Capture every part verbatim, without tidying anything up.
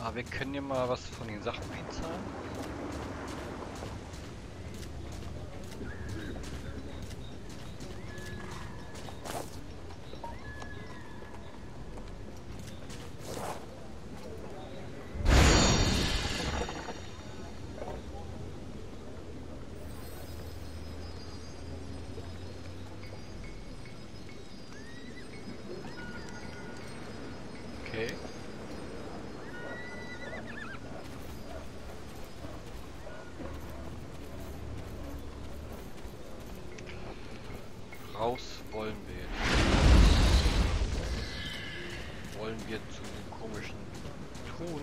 Ah, wir können ja mal was von den Sachen einzahlen. Okay. Raus wollen wir jetzt. Wollen wir zu dem komischen Tun?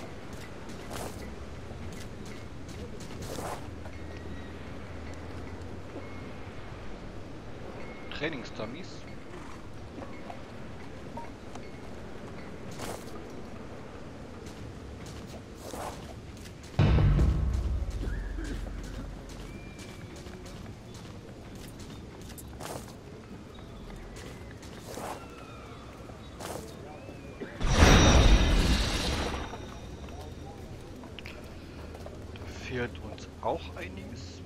Trainingsdummies? Fehlt uns auch einiges.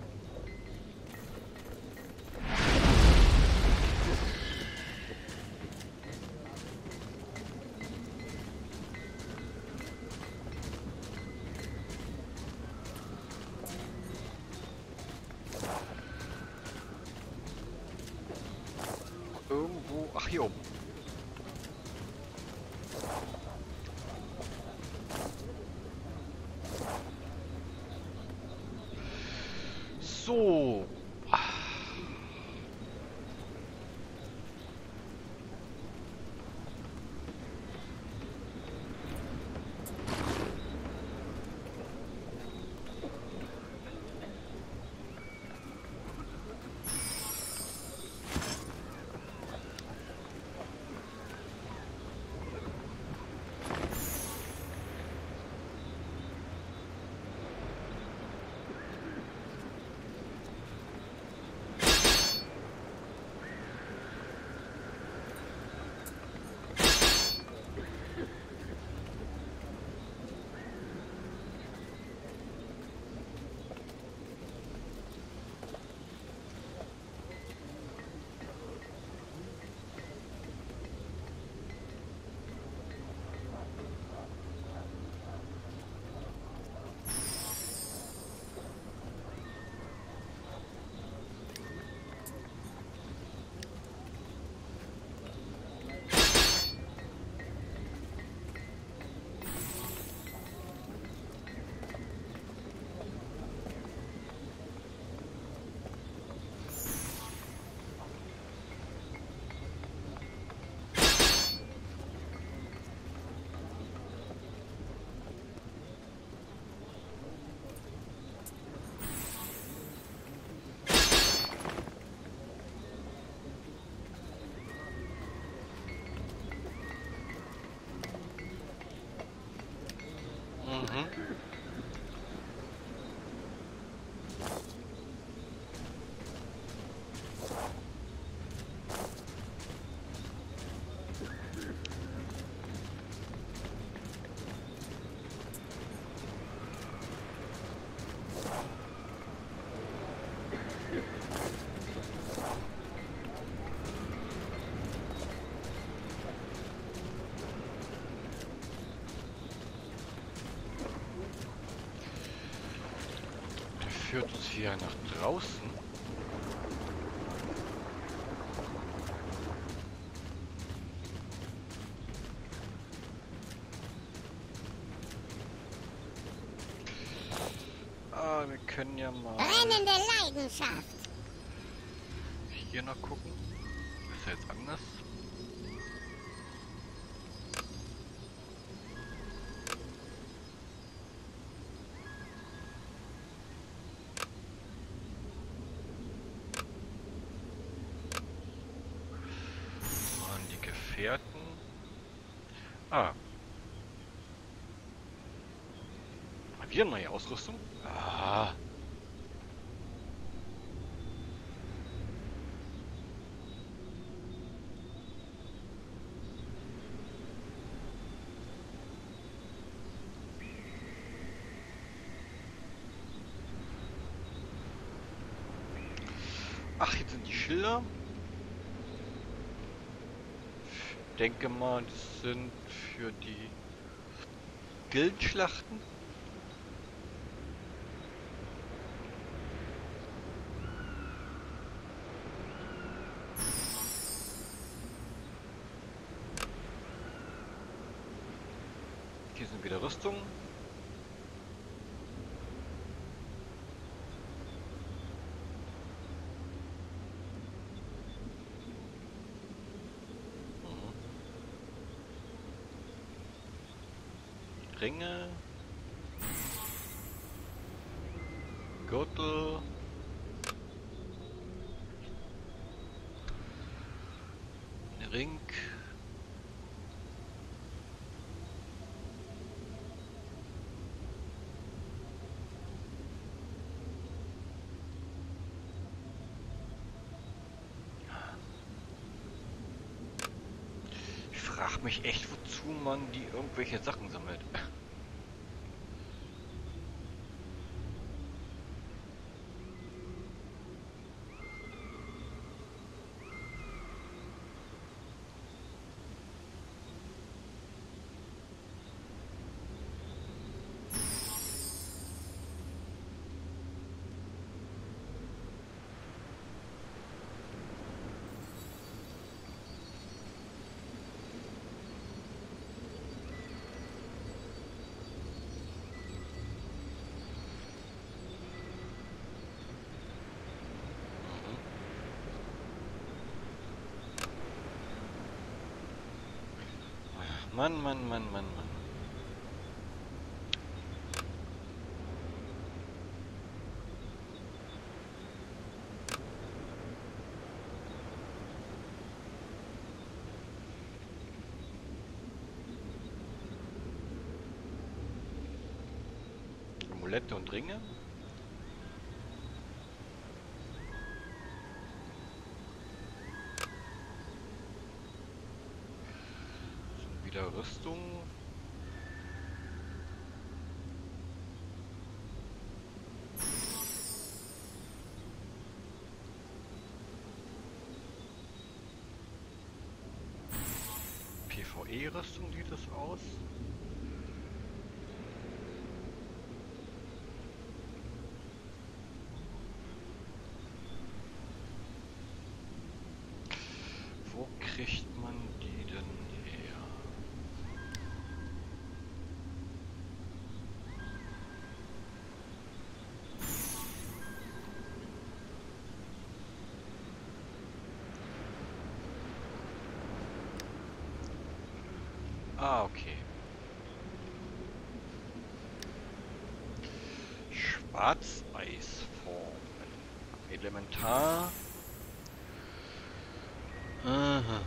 Irgendwo, ach hier oben. So. Mhm. Führt uns hier nach draußen. Ah, wir können ja mal Brennende Leidenschaft. hier noch gucken. Ist ja jetzt anders. Gefährten. Ah. Wieder neue Ausrüstung? Ah. Schilder. Ich denke mal, das sind für die Gildenschlachten. Hier sind wieder Rüstungen. Ringe, Gürtel, Ring, ich frage mich echt, wozu man die irgendwelche Sachen sammelt. Mann, Mann, Mann, Mann, Mann. Amulette und Ringe. Wieder Rüstung. PvE-Rüstung sieht das aus. Wo kriegt man die denn her? Ah, okay. Schwarzeisformen. Elementar. Aha.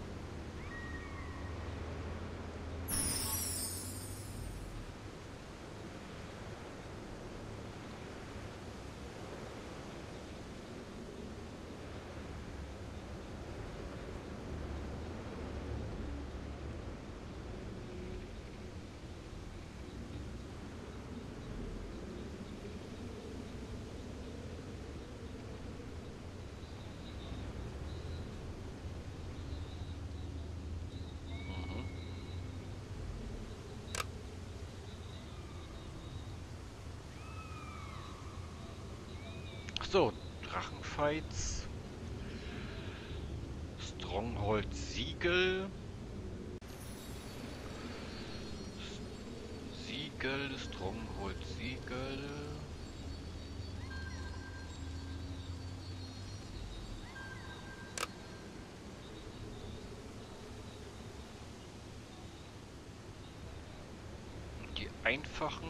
So, Drachenfights. Stronghold Siegel. Siegel, Stronghold Siegel. Die einfachen.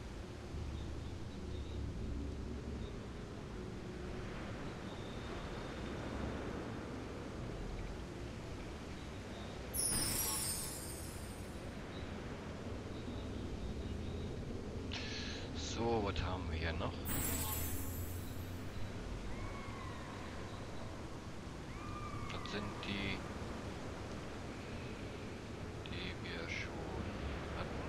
So, was haben wir hier noch? Das sind die, die wir schon hatten.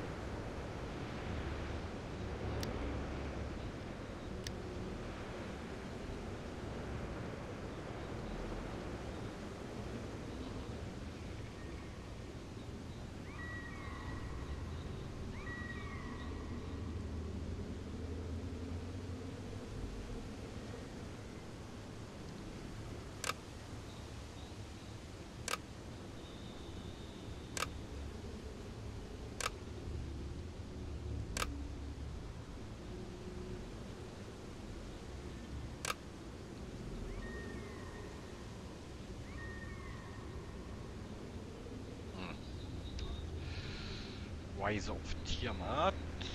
Rise of Tiamat.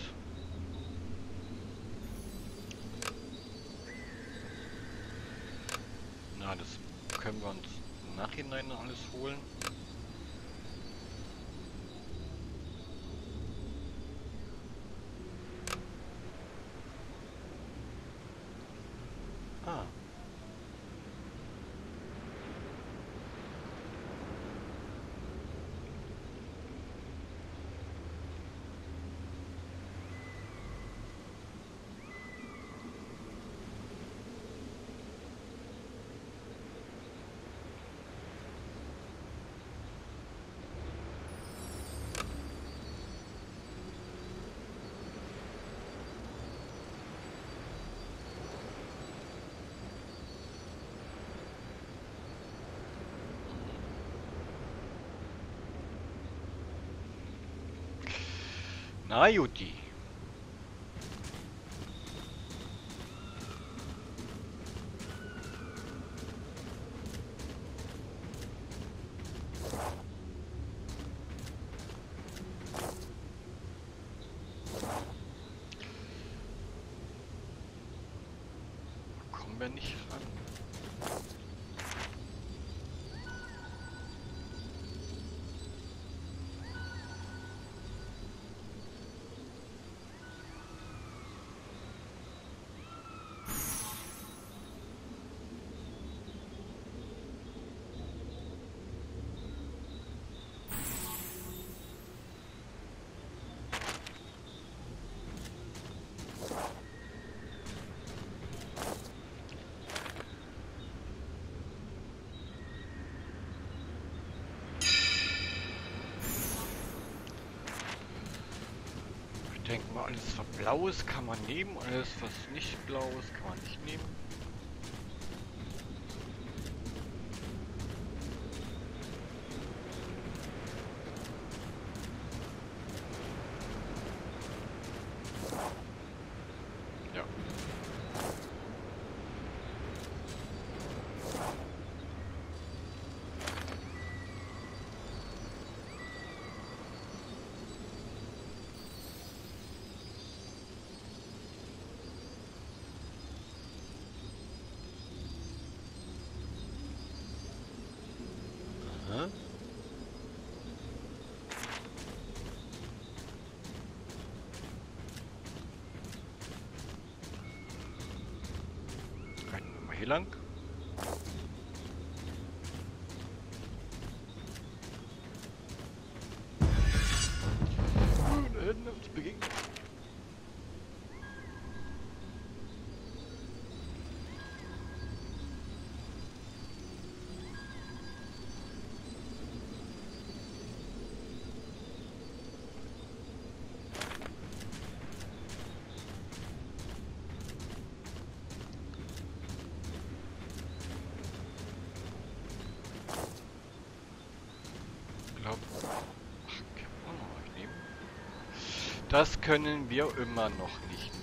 Na, das können wir uns im Nachhinein noch alles holen. Ah. Na Juti. Kommen wir nicht ran. Ich denke mal, alles was blau ist kann man nehmen, alles was nicht blau ist kann man nicht nehmen. Ja. Aha. Reiten wir mal hier lang. Oh, da hinten uns begegnet. Glaub, ach, kann man noch nicht nehmen. Das können wir immer noch nicht